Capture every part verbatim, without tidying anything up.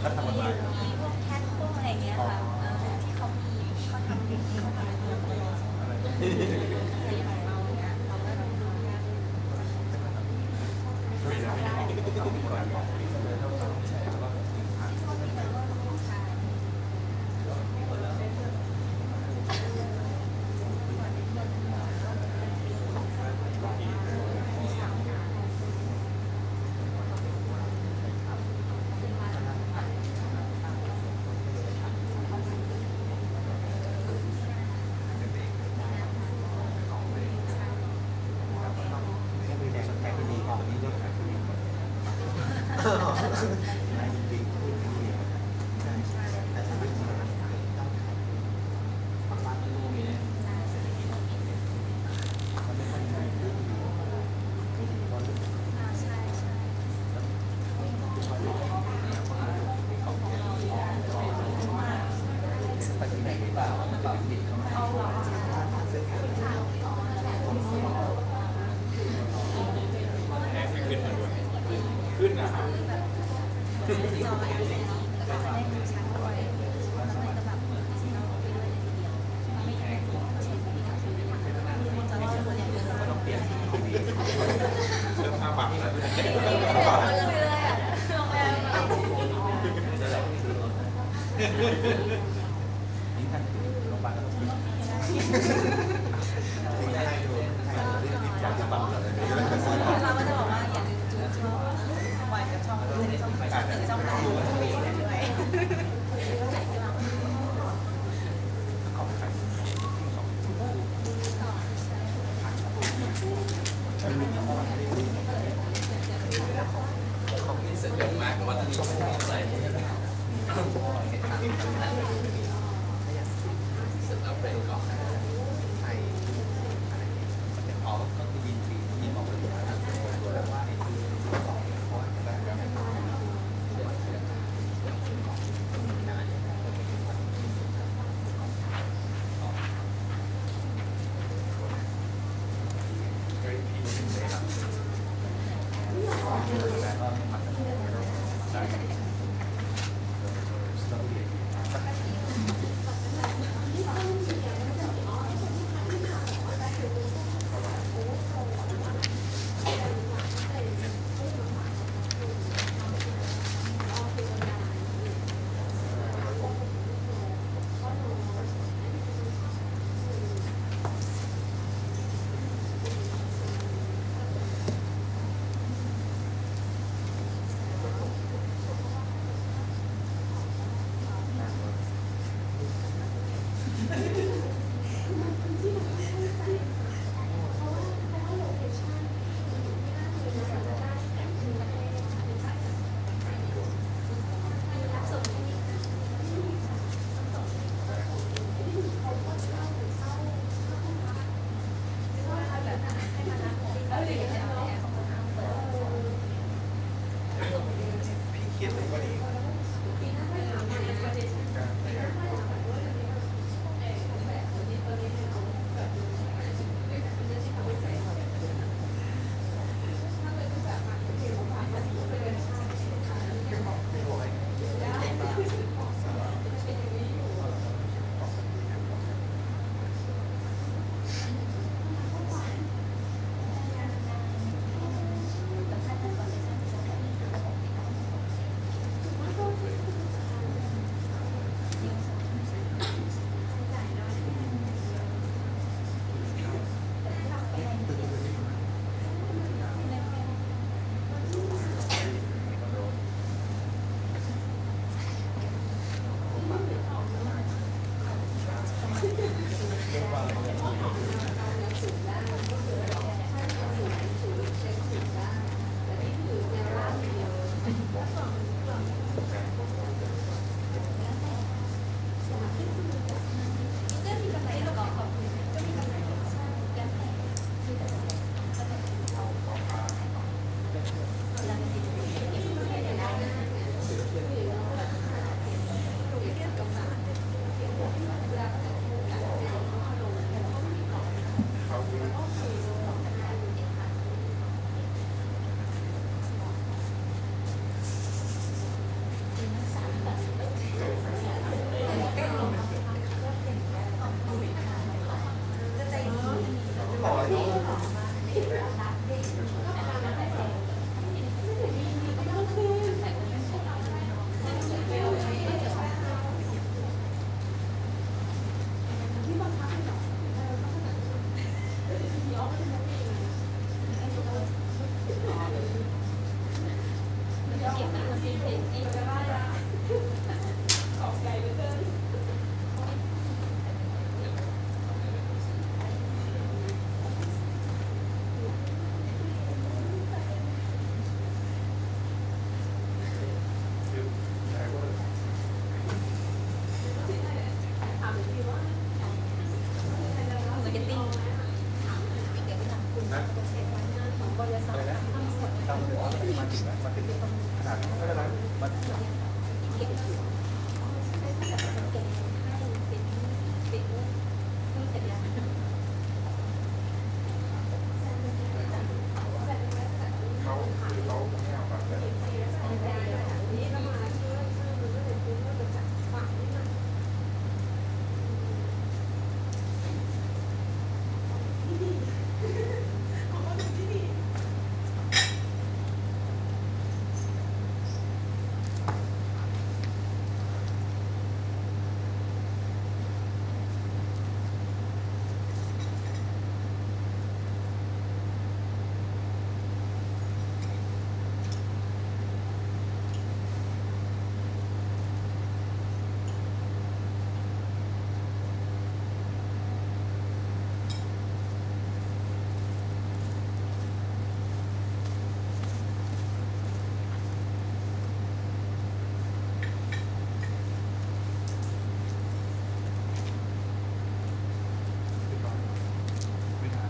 ก็ทำอะไรมีพวกแคทพวกอะไรเงี้ยค่ะที่เขามีเขาทำเขาทำตัวอะไรอย่างเราเนี้ยเราก็ต้องดูแค่ขึ้นนะครับเริ่มห้าบาทแล้วนี่ท่านคือโรงพยาบาลก็ต้องมีที่ให้ดูให้ดูที่อยากจะบังเลยเราก็จะบอกว่าอย่าลืมจูช่องวันกับช่องอื่นช่องอื่นช่องไหนด้วยเสร็จเยอะมากวันนี้ก็ไม่ได้ใส่เสร็จแล้วเป็นก่อนใช่อ๋อก็คือยินดียินออกเลยนะแล้วว่าไอ้ที่สองเพราะแบบพี่เขียนเลยวันนี้นะของบริษัทอะไรนะตามเดือนมาถึงแล้วมาถึงขนาดนี้ไม่เป็นไรมันเก็บอยู่ให้ผู้จัดการเก็บให้เป็นเป็นผู้จัดการเขาคือเขาไม่เอาแบบนี้นี่เรามาชื่อชื่อมันก็เลยเป็นว่าเป็นจากฝั่งนี่มันไม่ทาน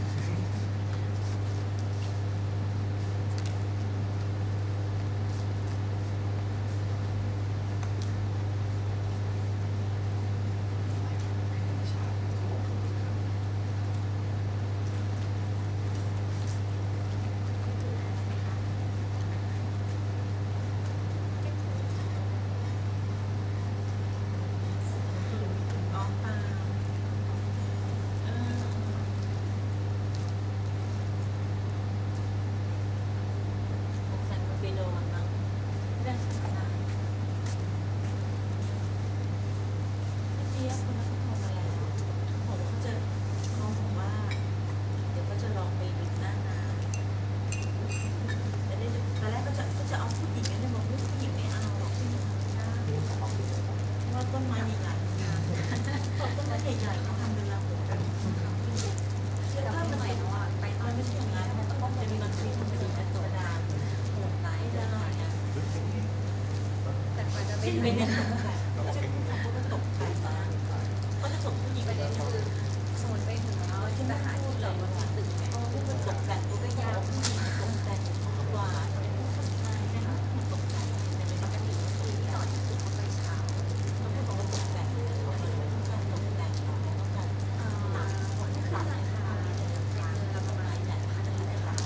เป็นยังไงก็จะตกใจมากก็จะส่งผู้หญิงประเด็นคือสมุนไปถึงแล้วที่จะหาที่เราบนตึกเนี่ยตกแต่งก็ยากผู้หญิงตกแต่งกว่าใช่ไหมตกแต่งแต่เป็นปกติที่จอดที่เขาไปเช้าเขาไม่บอกว่าตกแต่งต้องการตกแต่งต้องการหลักผลขาดแล้วก็มาแต่พันอะไรล่ะ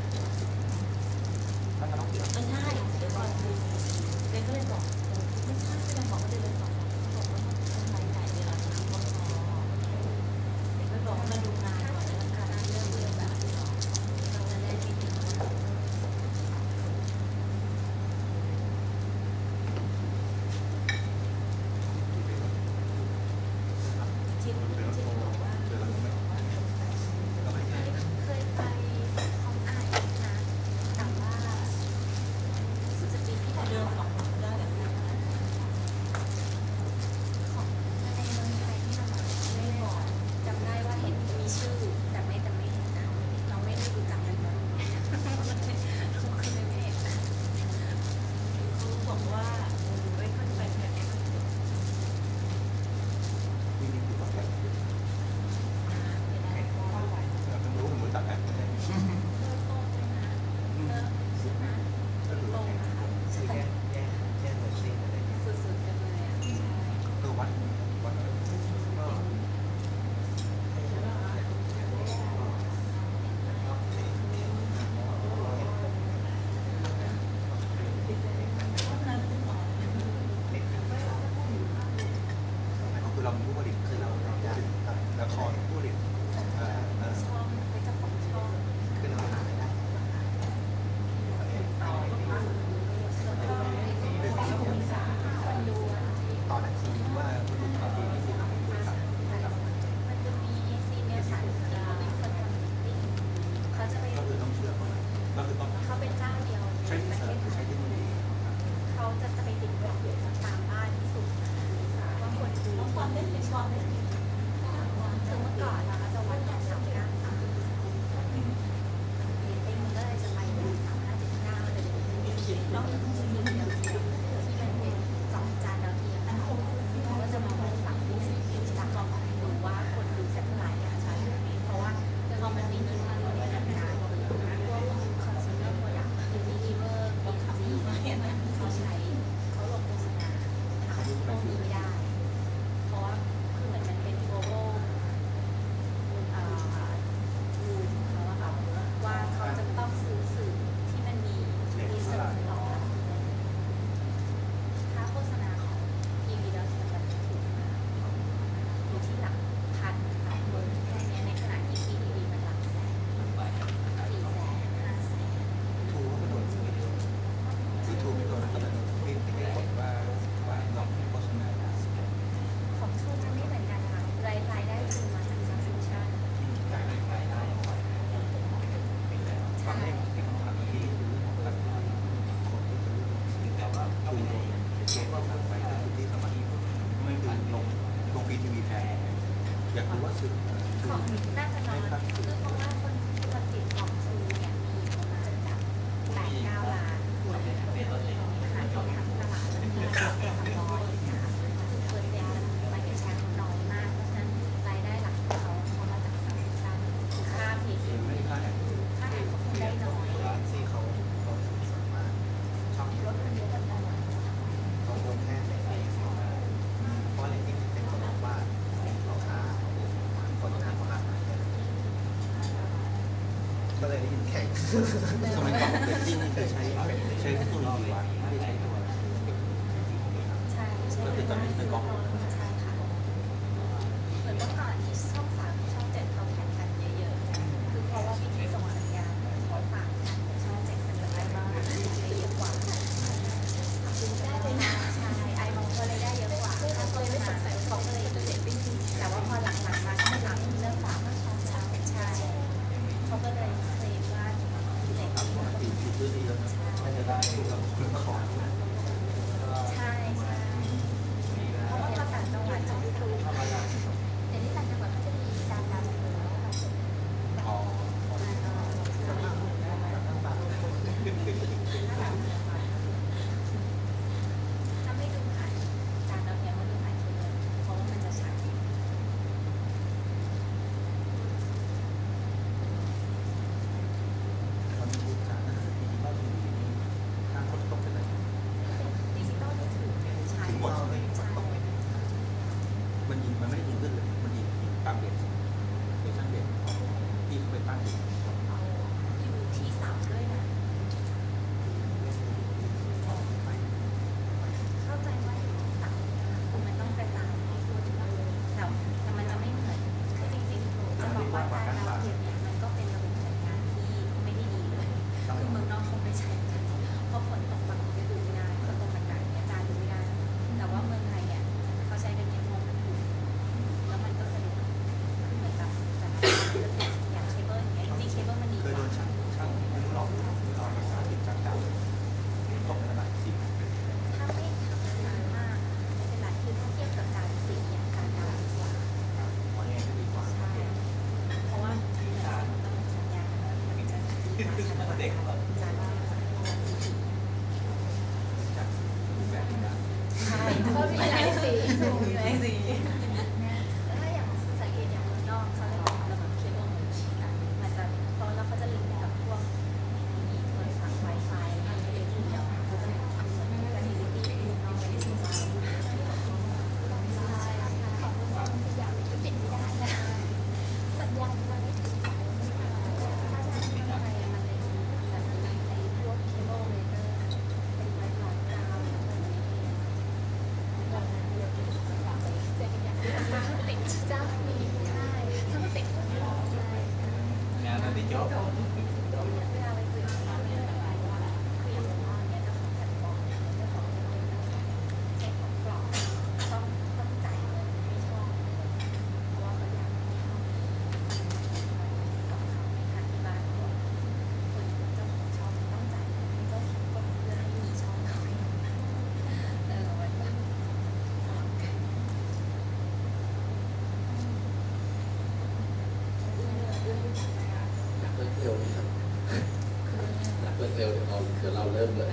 ถ้าจะต้องเปลี่ยนไม่ใช่เดี๋ยวก่อนเรนก็เลยบอกไม่ใช่ไม่ได้บอกว่าเรนเลยบอกบอกว่ามันหลายหลายเดือนแล้วนะก็พอเรนก็บอกว่ามาดูงานก่อนแล้วกันเรื่องเรื่องแบบนี้เราจะได้คิดถึงว่าที่ที่บอกว่าเคยไปคอนอาร์ตนะแต่ว่าสุดจะปีที่เดิมของได้แบบนั้นของในเมืองไทยที่เราไม่บอกจำได้ว่าเห็นมีชื่อแต่ไม่แต่ไม่เห็นนะเราไม่ได้รู้จักกันเลยคือไม่เห็นนะเขาบอกว่าไม่ค่อยไปแค่ไหนวิ่งนี่คือแบบแบบต้องรู้ผมรู้จักกันก็คือคือแยกแยกแยกเลยซิ่งอะไรเงี้ยสุดๆกันเลยอ่ะคือวัดวัดก็คือเราเป็นผู้ผลิตคือเราละครผู้ผลิตเอ่อเอ่อชอบเป็นเจ้าของช่องคือเราหาได้ ตอนนั้นทีว่าผู้ดูข่าวดีที่สุดของบริษัทนะครับมันจะมีซีเนียร์สายเขาเป็นคนทำมิตติ้งเขาจะไปก็คือต้องเชื่อเขาก็คือต้องเขาเป็นเจ้าเดียวในใช้ประเสเทริมศไทใช้ยเทคโนโลยีเขาจะจะไปติดเว็บตามบ้านที่สุดว่าคนดูความเล่นเป็นความเล่นคือเมื่อก่อนนะคะจะลงฟรีทีวีแพงอยากรู้ว่าซื้อของน่าจะน้อยคือเพราะว่าคนคนติดของซูเนี่ยมีประมาณแบบแปดเก้าล้านคนขายของทั้งตลาดมันมีแค่สามร้อยนะคะเปอร์เซ็นต์มันเป็นแชร์เขาน้อยมากเพราะฉะนั้นรายได้หลักของเขาเขามาจากการสร้างคือค่าเพจไม่ได้ค่าแอดค่าแอดเขาคงได้น้อยร้านที่เขาเขาสามารถช่องรถมันเยอะกันตลอดเขาลงแค่ในไอเอสเพราะในที่เป็นคนบอกว่าเราค้าคนทำอาหารก็เลยได้ยินแข่งสมัยก่อนเรตติ้งนี่คือใช้ใช้เทคโนโลยีวัดไม่ได้ใช้ตัวใช่ใช่ก็คือตอนนี้เป็นกล้องใช่ค่ะเหมือนเมื่อก่อนที่ช่องสามช่องเจ็ดเขาแข่งกันเยอะๆคือเพราะว่าวิธีส่งสัญญาณเขาต่างกันช่องเจ็ดมันจะได้มากได้เยอะกว่าได้เลยนะใช่ไอมองก็เลยได้เยอะกว่าถ้าต้นมาเขาก็เลยเจ็ดวิ่งแต่ว่าพอหลังๆมาช่องสามเริ่มปรับใช่ใช่เขาก็เลยเคลมว่าเด็กเอาหมดตีตีตื้อดีแล้วนะไม่จะได้ดูกับคุณขอใช่ใช่เพราะว่าประกาศจังหวัดจะดูเดี๋ยวนี้ต่างจังหวัดก็จะมีการการจัดการแล้วค่ะอ๋อถ้าไม่ดูผ่านการเราเนี่ยมาดูผ่านทีเลยเพราะว่ามันจะชัดตอนนี้ดูจากดิจิตอลทีวีนี่ทางคนตกเป็นไรดิจิตอลนี่ถือใช้ถึงหมดเลยใช่มันยิงมันไม่ได้ยิงขึ้นเลยมันยิงตามเบสเบสชั้นเบสที่เขาไปตั้งอยู่อยู่ที่เสาด้วยนะเข้าใจว่าอยู่ที่เสาคือมันต้องกระจายให้ทั่วถึงแต่แต่มันจะไม่เหมือนคือจริงๆจะบอกว่าการดาวเทียมเนี่ยมันก็เป็นระบบสัญญาณที่ไม่ได้ดีเลยคือเมืองนอกคงไม่ใช้กันเพราะฝนตกบางทีก็ดูไม่ได้ฝนตกหนักๆเนี่ยจานดูไม่ได้แต่ว่าเมืองไทยเนี่ยเขาใช้กันยังงงกันอยู่แล้วมันก็สะดวกเหมือนกับแต่อย่างเคเบิลอย่างเงี้ยจริงๆเคเบิลมันดีเคกยโดว่านช่างช่างไม่รู้หรอกหลอกภาษาติดจากดาวตกขนาดสิบถ้าไม่ทำนานมากไม่เป็นไรคือถ้าเทียบกับการสีอย่างการดาวดีกว่าอ๋อเนี่ยดีกว่าใช่เพราะว่าระบบสัญญาณมันจะดีกว่าเด็กแบบการว่าจากแบบนี้นะใช่เพราะมีหลายสีมีหลายสีแล้วถ้าอย่างสังเกตอย่างเมืองนอกเขาจะบอกระบบเคเบิลมันฉีกมันจะตอนแล้วเขาจะลิงก์กับพวกมีโทรศัพท์ Wi-Fi แล้วมันจะเรียกทีเดียวเขาจะส่วนการดิจิตี้ที่เราไม่ได้ศึกษาใช่ค่ะอย่างที่ปิดไม่ได้นะสัญญาณมันไม่ถึงสายถ้าจะทำอะไรมันเลยมีแบบไอ้พวกเคเบิลเลเตอร์เป็นไวไฟกาวหรืออะไรอย่างเงี้ยเราเรียกเป็นสัญญาณเจอกันอย่างนี้ถ้าติดเจ้ามีใช่ถ้าติดมันร้อนใช่งานนั้นที่จบเวลาไปคุยกับเขาเนี่ยแบบว่าคืออย่างว่าเนี่ยเจ้าของแพลตฟอร์มเจ้าของเนี่ยเจ้าของกล่องต้องต้องจ่ายเงินให้ช่องเพราะว่าเขาอยากให้ช่องของเขาในทางที่บ้านคนเจ้าของช่องต้องจ่ายเงินให้เจ้าของกล่องเพื่อให้มีช่องเขาเออมันแบบสลับกันหนักเรื่องเร็วนะครับหนักเรื่องเร็วเดี๋ยวเราเดี๋ยวเราเริ่มเลย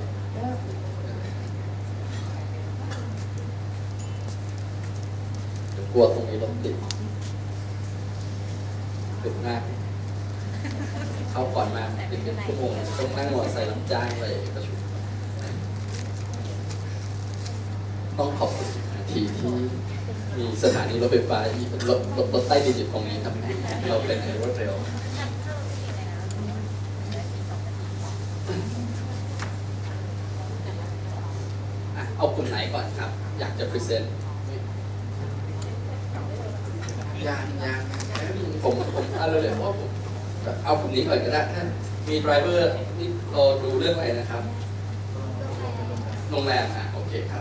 เดี๋ยวกลัวตรงนี้รถติดติดมากเข้าก่อนมาติดเป็นชั่วโมงต้องนั่งมอเตอร์ไซค์รับจ้างไปประชุมต้องขอบคุณทีที่มีสถานีรถไฟฟ้ารถรถรถใต้ดินอยู่ตรงนี้ครับเราเป็นในรถเร็วถ้าถ้าเราไม่มีอะไรนะเราจะได้มีสองนาทีก่อนอ่ะเอากลุ่มไหนก่อนครับ อยากจะพรีเซนต์ยังยังผมผมเอาเลยเลยเพราะว่าผมเอากลุ่มนี้ก่อนก็ได้ถ้ามีไดรเวอร์นี่เราดูเรื่องอะไรนะครับ โรงแรมอ่ะโอเคครับ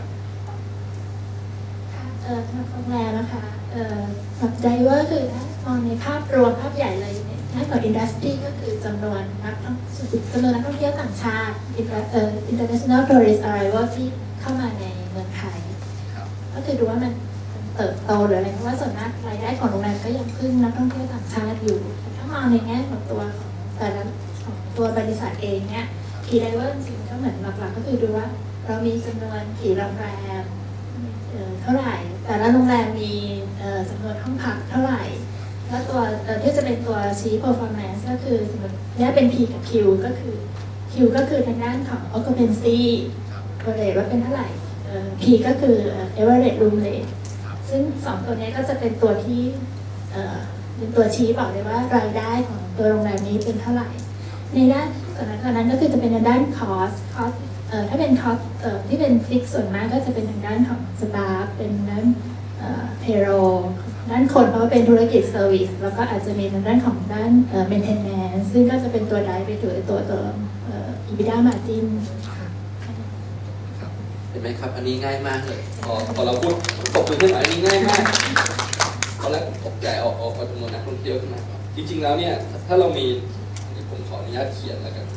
เอ่อทางโรงแรมนะคะเอ่อแบบไดเวอร์คือถ้ามองในภาพรวมภาพใหญ่เลยเนี่ยถ้าเกิดอินดัสทรีก็คือจำนวนนักท่องจำนวนนักท่องเที่ยวต่างชาติเอ่อ international tourist arrival ที่เข้ามาในเมืองไทยครับก็คือดูว่ามันมันเติบโตหรืออะไรเพราะว่าส่วนมากรายได้ของโรงแรมก็ยังพึ่งนักท่องเที่ยวต่างชาติอยู่ถ้ามองในแง่ของตัวของแต่ละของตัวบริษัทเองเนี่ยคีย์ไดเวอร์จริงๆก็เหมือนหลักๆก็คือดูว่าเรามีจำนวนกี่โรงแรมเท่าไหร่แต่ละโรงแรมมีจำนวนห้องพักเท่าไหร่แล้วตัวที่จะเป็นตัวชี้ performance ก็คือสมมติเนี่ยเป็น P กับ Q ก็คือ Q ก็คือทางด้านของ occupancy rate ว่าเป็นเท่าไหร่ P ก็คือ average room rate ซึ่งสองตัวนี้ก็จะเป็นตัวที่เป็นตัวชี้บอกเลยว่ารายได้ของตัวโรงแรมนี้เป็นเท่าไหร่ในด้านส่วนนั้นก็คือจะเป็นในด้าน cost cost ถ้าเป็น cost ที่เป็น fix ส่วนมากก็จะเป็นทางด้านของ staff เป็นด้าน payroll ด้านคนเพราะว่าเป็นธุรกิจ service แล้วก็อาจจะมีทางด้านของด้าน maintenance ซึ่งก็จะเป็นตัว drive ไปถึงตัวตัว EBITDA margin เห็นไหมครับอันนี้ง่ายมากเลยพอพอเราพูดตบมือขึ้นมาอันนี้ง่ายมากตอนแรกผมตกใจเอาเอาเอาจำนวนนักท่องเที่ยวขึ้นมาจริงๆแล้วเนี่ยถ้าเรามีผมขออนุญาตเขียนแล้วกัน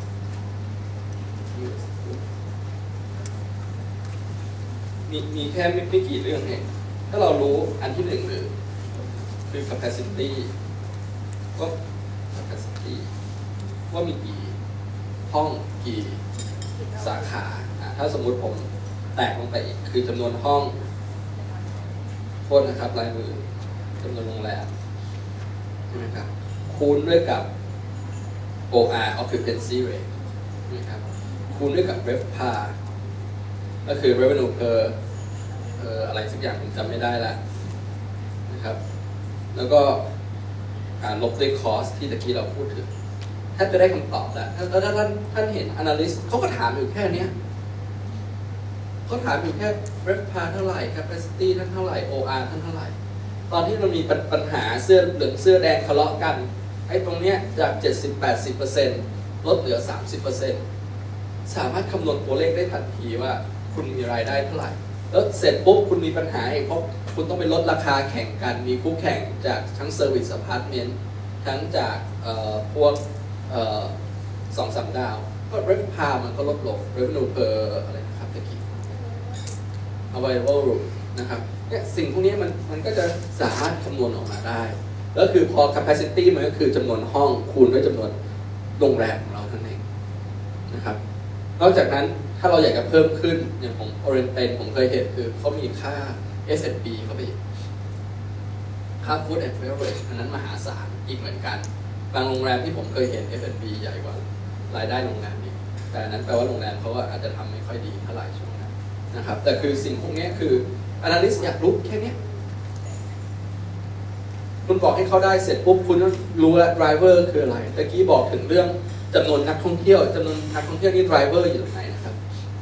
มีมีแค่ไม่ไม่กี่เรื่องเองถ้าเรารู้อันที่หนึ่งคือคือ capacity ก็ capacity ว่ามีกี่ห้องกี่สาขาถ้าสมมุติผมแตกลงไปอีกคือจำนวนห้องโทษนะครับลายมือจำนวนโรงแรมใช่ไหมครับคูณด้วยกับ โอ อาร์ occupancy rate นะครับคูณด้วยกับ RevPAR ก็คือ revenue per เอ่ออะไรสักอย่างผมจำไม่ได้ละนะครับแล้วก็ลบด้วย cost ที่ตะกี้เราพูดถึงถ้าจะได้คำตอบแล้วถ้าท่านท่านเห็น analyst เขาก็ถามอยู่แค่นี้เขาถามอยู่แค่ RevPAR เท่าไหร่ capacity ท่านเท่าไหร่ โอ อาร์ ท่านเท่าไหร่ตอนที่เรามีปัญหาเสื้อเหลืองเสื้อแดงทะเลาะกันไอ้ตรงเนี้ยจาก เจ็ดสิบถึงแปดสิบเปอร์เซ็นต์ ลดเหลือ สามสิบเปอร์เซ็นต์ สามารถคำนวณตัวเลขได้ทันทีว่าคุณมีรายได้เท่าไหร่แล้วเสร็จปุ๊บคุณมีปัญหาอีกเพราะคุณต้องไปลดราคาแข่งกันมีคู่แข่งจากทั้ง Service Apartment ทั้งจากพวกสองสามดาวก็ RevPAR มันก็ลดลง Revenue per อะไรนะครับตะกี้ Available room นะครับเนี่ยสิ่งพวกนี้มันมันก็จะสามารถคำนวณออกมาได้แล้วคือพอ capacity มันก็คือจำนวนห้องคูณด้วยจำนวนโรงแรมของเราทั้งเองนะครับนอกจากนั้นถ้าเราอยากจะเพิ่มขึ้นอย่างผม Oriental ผมเคยเห็นคือเขามีค่า เอส แอนด์ พี เข้าไปอีกค่า Food and Beverage อันนั้นมหาศาลอีกเหมือนกันบางโรงแรมที่ผมเคยเห็น เอส แอนด์ พี ใหญ่กว่ารายได้โรงแรมอีกแต่นั้นแปลว่าโรงแรมเขาอาจจะทำไม่ค่อยดีเท่าไหร่ช่วงนั้นนะครับแต่คือสิ่งพวกนี้คือ Analyst อยากรู้แค่นี้คุณบอกให้เขาได้เสร็จปุ๊บคุณต้องรู้แล้ว driver คืออะไรตะกี้บอกถึงเรื่องจำนวนนักท่องเที่ยวจำนวนนักท่องเที่ยวนี่ driver อยู่ตรงไหนนะครับ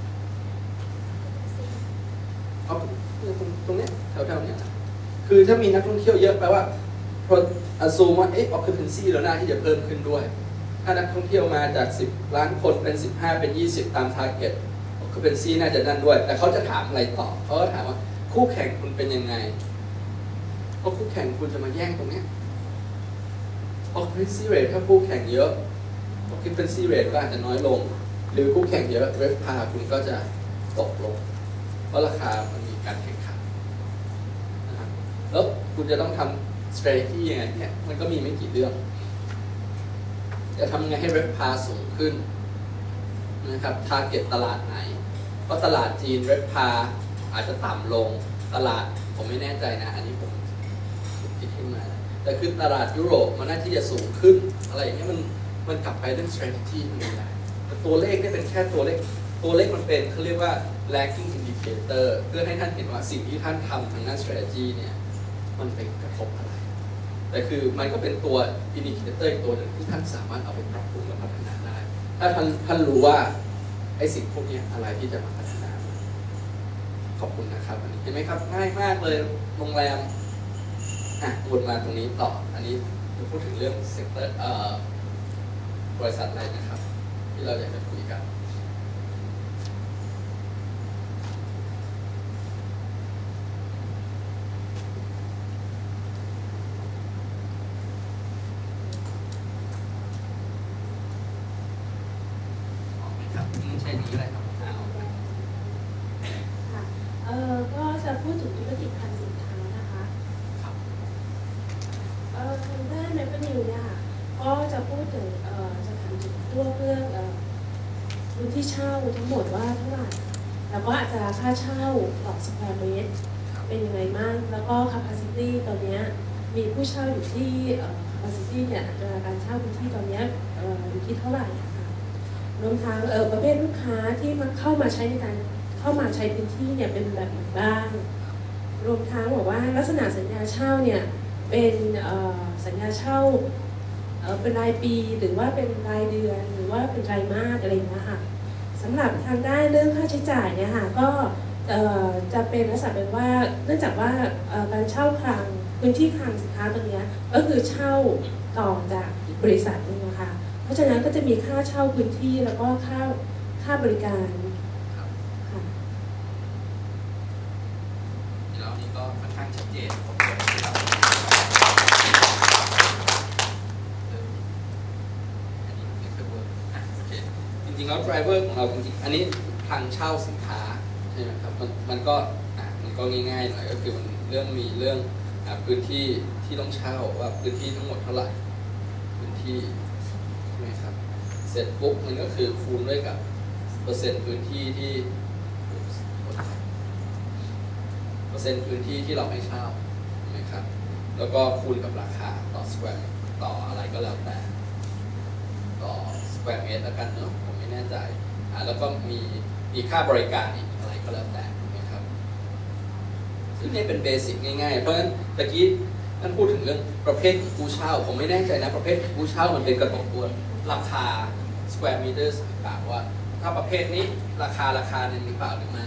เอาตรงนี้แถวๆนี้คือถ้ามีนักท่องเที่ยวเยอะแปลว่าพอ assume ว่าเอ๊ะ occupancy แล้วน่าที่จะเพิ่มขึ้นด้วยถ้านักท่องเที่ยวมาจากสิบล้านคนเป็นสิบห้าเป็นยี่สิบตาม target occupancy น่าจะนั่นด้วยแต่เขาจะถามอะไรต่อเขาก็ถามว่าคู่แข่งคุณเป็นยังไงเพราะคู่แข่งคุณจะมาแย่งตรงนี้ occupancy rate ถ้าคู่แข่งเยอะ occupancy rate ก็อาจจะน้อยลงหรือคู่แข่งเยอะ RevPAR คุณก็จะตกลงเพราะราคามันมีการแข่งขันนะครับแล้วคุณจะต้องทำ strategy ยังไงเนี่ยมันก็มีไม่กี่เรื่องจะทำไงให้ RevPAR สูงขึ้นนะครับ target ตลาดไหนเพราะตลาดจีน RevPAR อาจจะต่ำลงตลาดผมไม่แน่ใจนะอันนี้ผมคิดขึ้นมาแต่คือตลาดยุโรปมันน่าที่จะสูงขึ้นอะไรอย่างเงี้ยมันมันกลับไปเรื่อง strategy มันไม่ได้แต่ตัวเลขนี่เป็นแค่ตัวเลขตัวเลขมันเป็นเขาเรียกว่า lagging indicator เพื่อให้ท่านเห็นว่าสิ่งที่ท่านทำทางด้าน strategy เนี่ยมันเป็นกระทบอะไรแต่คือมันก็เป็นตัว indicator อีกตัวหนึ่งที่ท่านสามารถเอาไปปรับปรุงและพัฒนาได้ถ้าท่านท่านรู้ว่าไอ้สิ่งพวกนี้อะไรที่จะมาพัฒนาขอบคุณนะครับอันนี้เห็นไหมครับง่ายมากเลยโรงแรมอ่ะวนมาตรงนี้ต่ออันนี้จะพูดถึงเรื่องเซกเตอร์เอ่อบริษัทอะไรนะครับที่เราอยากจะคุยกันครับใช่นี้อะไรครับเออก็จะพูดถึงธุรกิจคลังสินค้านะคะที่เช่าทั้งหมดว่าเท่าไหร่แล้วก็อัตราค่าเช่าต่อสแควร์เมตรเป็นยังไงบ้างแล้วก็ capacity ตอนนี้มีผู้เช่าอยู่ที่ capacity เนี่ยอัตราการเช่าพื้นที่ตอนนี้อยู่ที่เท่าไหร่นะคะรวมทั้งประเภทลูกค้าที่มันเข้ามาใช้ในการเข้ามาใช้พื้นที่เนี่ยเป็นแบบไหนบ้างรวมทั้งบอกว่าลักษณะสัญญาเช่าเนี่ยเป็นสัญญาเช่าเป็นรายปีหรือว่าเป็นรายเดือนหรือว่าเป็นไตรมาสอะไรอย่างเงี้ยค่ะสำหรับทางด้านเรื่องค่าใช้จ่ายเนี่ยค่ะก็จะเป็นลักษณะเป็นว่าเนื่องจากว่าการเช่าคลังพื้นที่คลังสินค้าตัวนี้ก็คือเช่าต่อจากอีกบริษัทนึงนะคะเพราะฉะนั้นก็จะมีค่าเช่าพื้นที่แล้วก็ค่าค่าบริการค่ะแล้วนี่ก็ค่อนข้างชัดเจนจริงๆแล้ว driver ของเราจริงๆอันนี้ทางเช่าสินค้าใช่ไหมครับมันมันก็อ่ะมันก็ง่ายๆหน่อยก็คือมันเรื่องมีเรื่องอ่ะพื้นที่ที่ต้องเช่าว่าพื้นที่ทั้งหมดเท่าไหร่พื้นที่ใช่ไหมครับเสร็จปุ๊บมันก็คือคูณด้วยกับเปอร์เซ็นต์พื้นที่ที่เปอร์เซ็นต์พื้นที่ที่เราให้เช่าใช่ไหมครับแล้วก็คูณกับราคาต่อ square ต่ออะไรก็แล้วแต่ต่อ square meter แล้วกันเนอะผมไม่แน่ใจอ่าแล้วก็มีมีค่าบริการอีกอะไรก็แล้วแต่นะครับซึ่งนี่เป็นเบสิกง่ายๆเพราะฉะนั้นตะกี้ท่านพูดถึงเรื่องประเภทของผู้เช่าผมไม่แน่ใจนะประเภทของผู้เช่ามันเป็นกระทบตัวราคา square meters หรือเปล่าว่าถ้าประเภทนี้ราคาราคาหนึ่งหรือเปล่าหรือไม่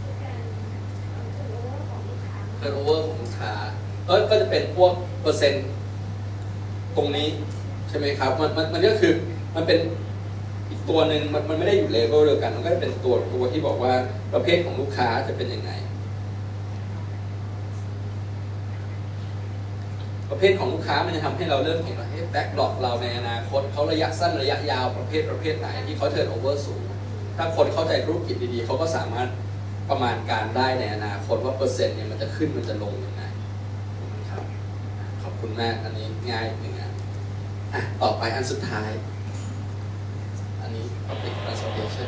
turnover ของลูกค้าเออก็จะเป็นพวกเปอร์เซ็นต์ตรงนี้ใช่ไหมครับมันมันมันก็คือมันเป็นอีกตัวหนึ่งมันมันไม่ได้อยู่เลเวลเดียวกันมันก็จะเป็นตัวตัวที่บอกว่าประเภทของลูกค้าจะเป็นยังไงประเภทของลูกค้ามันจะทำให้เราเริ่มเห็นว่าแบ็กหลอกเราในอนาคตเขาระยะสั้นระยะยาวประเภทประเภทไหนที่เขาเทิร์นโอเวอร์สูงถ้าคนเข้าใจธุรกิจดีๆเขาก็สามารถประมาณการได้ในอนาคตว่าเปอร์เซ็นต์เนี่ยมันจะขึ้นมันจะลงยังไงครับขอบคุณมากอันนี้ง่ายหนึ่งอันอ่ะต่อไปอันสุดท้ายอันนี้ public transportation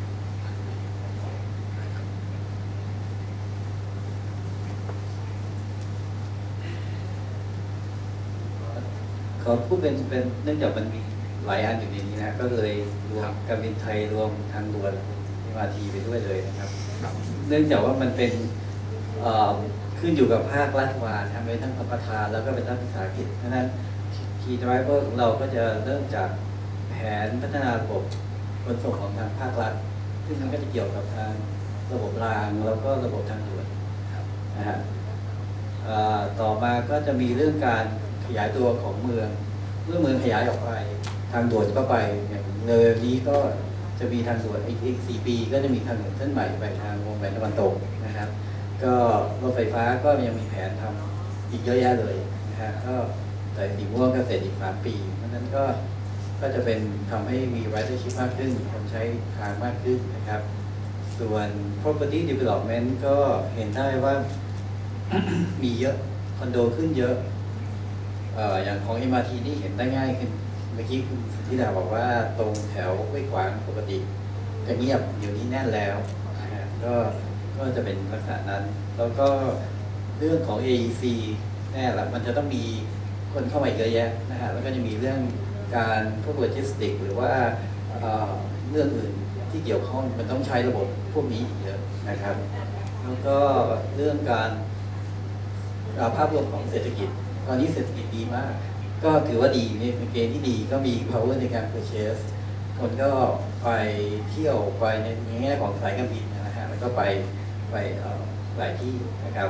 ขอพูดเป็นเป็นเนื่องจากมันมีหลายอันอยู่ในนี้นะก็เลยรวมการบินไทยรวมทางด่วนเอ็ม อาร์ ที ไปด้วยเลยนะครับเนื่องจากว่ามันเป็นขึ้นอยู่กับภาครัฐวาทำไปทั้งประธานแล้วก็เป็นทั้งวิสาหกิจเพราะฉะนั้น Key Driver ของเราก็จะเริ่มจากแผนพัฒนาระบบขนส่งของทางภาครัฐซึ่งมันก็จะเกี่ยวกับทางระบบรางแล้วก็ระบบทางด่วนนะฮะต่อมาก็จะมีเรื่องการขยายตัวของเมืองเมื่อเมืองขยายออกไปทางด่วนก็ไปอย่างเร็วนี้ก็จะมีทางด่วนอีกสี่ปีก็จะมีทางด่วนเส้นใหม่ไปทางวงแหวนตะวันตกนะครับก็รถไฟฟ้าก็ยังมีแผนทำอีกเยอะแยะเลยนะฮะก็แต่สีม่วงก็เสร็จอีกสามปีเพราะนั้นก็ก็จะเป็นทำให้มี ridership มากขึ้นคนใช้ทางมากขึ้นนะครับส่วน property development ก็เห็นได้ว่า มีเยอะคอนโดขึ้นเยอะเอ่ออย่างของ เอ็ม อาร์ ที นี่เห็นได้ง่ายขึ้นเมื่อกี้คุณธิดาบอกว่าตรงแถวห้วยขวางปกติจะเงียบเดี๋ยวนี้แน่นแล้วนะฮะก็ก็จะเป็นลักษณะนั้นแล้วก็เรื่องของ เอ อี ซี แน่ละมันจะต้องมีคนเข้ามาเยอะแยะนะฮะแล้วก็จะมีเรื่องการพวกโลจิสติกหรือว่าเอ่อเรื่องอื่นที่เกี่ยวข้องมันต้องใช้ระบบพวกนี้เยอะนะครับแล้วก็เรื่องการภาพรวมของเศรษฐกิจตอนนี้เศรษฐกิจดีมากก็ถือว่าดีในเกณฑ์ที่ดีก็มี power ในการ purchase คนก็ไปเที่ยวไปในแง่ของสายการบินนะฮะแล้วก็ไปไปหลายที่นะครับ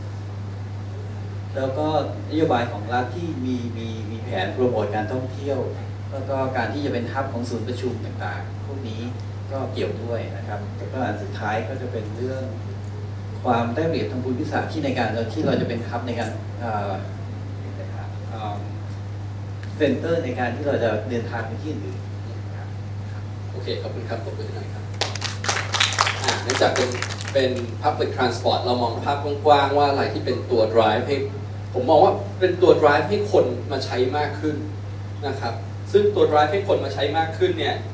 แล้วก็นโยบายของรัฐที่มีมีมีแผนโปรโมทการท่องเที่ยวแล้วก็การที่จะเป็นฮับของศูนย์ประชุมต่างๆพวกนี้ก็เกี่ยวด้วยนะครับแล้วก็อันสุดท้ายก็จะเป็นเรื่องความได้เปรียบทางภูมิศาสตร์ที่ในการที่เราจะเป็นฮับในการเซ็นเตอร์ในการที่เราจะเดินทางไปที่อื่นโอเคขอบคุณครับขอบคุณหน่อยครับเนื่องจากเป็นเป็น public transport เรามองภาพกว้างๆว่าอะไรที่เป็นตัว drive ให้ผมมองว่าเป็นตัว drive ให้คนมาใช้มากขึ้นนะครับซึ่งตัว drive ให้คนมาใช้มากขึ้นเนี่ย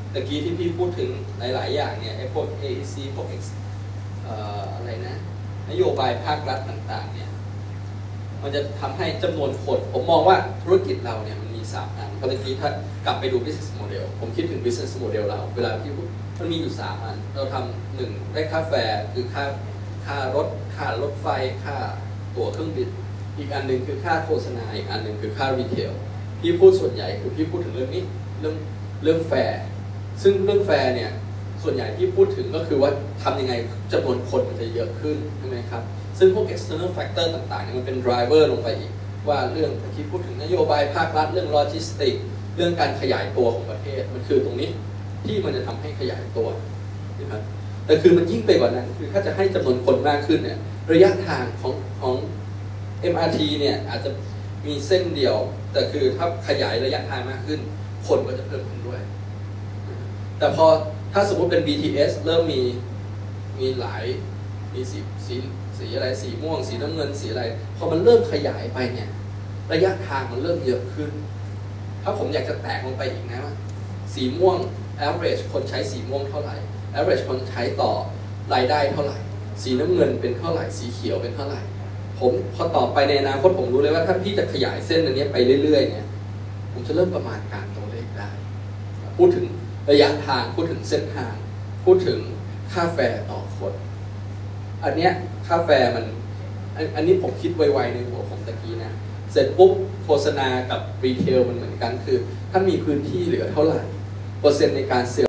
ตะกี้ที่พี่พูดถึงหลายๆอย่างเนี่ยไอ้พวก เอ อี ซี พวก X เอ่ออะไรนะนโยบายภาครัฐต่างๆเนี่ยมันจะทำให้จำนวนคนผมมองว่าธุรกิจเราเนี่ยมันมีสามอันเพราะตะกี้ถ้ากลับไปดู business model ผมคิดถึง business model เราเวลาที่มันมีอยู่สามอันเราทำหนึ่งได้ค่าแฟร์คือค่าค่ารถค่ารถไฟค่าตั๋วเครื่องบินอีกอันหนึ่งคือค่าโฆษณาอีกอันหนึ่งคือค่ารีเทลพี่พูดส่วนใหญ่คือพี่พูดถึงเรื่องนี้เรื่องเรื่องแฟร์ซึ่งเรื่องแฟร์เนี่ยส่วนใหญ่ที่พูดถึงก็คือว่าทำยังไงจำนวนคนมันจะเยอะขึ้นใช่ไหมครับซึ่งพวก external factor ต่างๆเนี่ยมันเป็น driver ลงไปอีกว่าเรื่องที่พูดถึงนโยบายภาครัฐเรื่องโลจิสติกเรื่องการขยายตัวของประเทศมันคือตรงนี้ที่มันจะทำให้ขยายตัวนะครับแต่คือมันยิ่งไปกว่านั้นคือถ้าจะให้จำนวนคนมากขึ้นเนี่ยระยะทางของของ เอ็ม อาร์ ที เนี่ยอาจจะมีเส้นเดียวแต่คือถ้าขยายระยะทางมากขึ้นคนก็จะเพิ่มขึ้นด้วยแต่พอถ้าสมมติเป็น บี ที เอส เริ่มมีมีหลายมีสีสีสีอะไรสีม่วงสีน้ำเงินสีอะไรพอมันเริ่มขยายไปเนี่ยระยะทางมันเริ่มเยอะขึ้นถ้าผมอยากจะแตกลงไปอีกนะว่าสีม่วง average คนใช้สีม่วงเท่าไหร่ average คนใช้ต่อรายได้เท่าไหร่สีน้ำเงินเป็นเท่าไหร่สีเขียวเป็นเท่าไหร่ผมพอต่อไปในอนาคตผมรู้เลยว่าถ้าพี่จะขยายเส้นอันนี้ไปเรื่อยๆเนี่ยผมจะเริ่มประมาณการตัวเลขได้พูดถึงระยะทางพูดถึงเส้นทางพูดถึงค่าแฟร์ต่อคนอันเนี้ยค่าแฟร์มันอันนี้ผมคิดไวๆในหัวผมตะกี้นะเสร็จปุ๊บโฆษณากับรีเทลมันเหมือนกันคือถ้ามีพื้นที่เหลือเท่าไหร่เปอร์เซ็นต์ในการเซล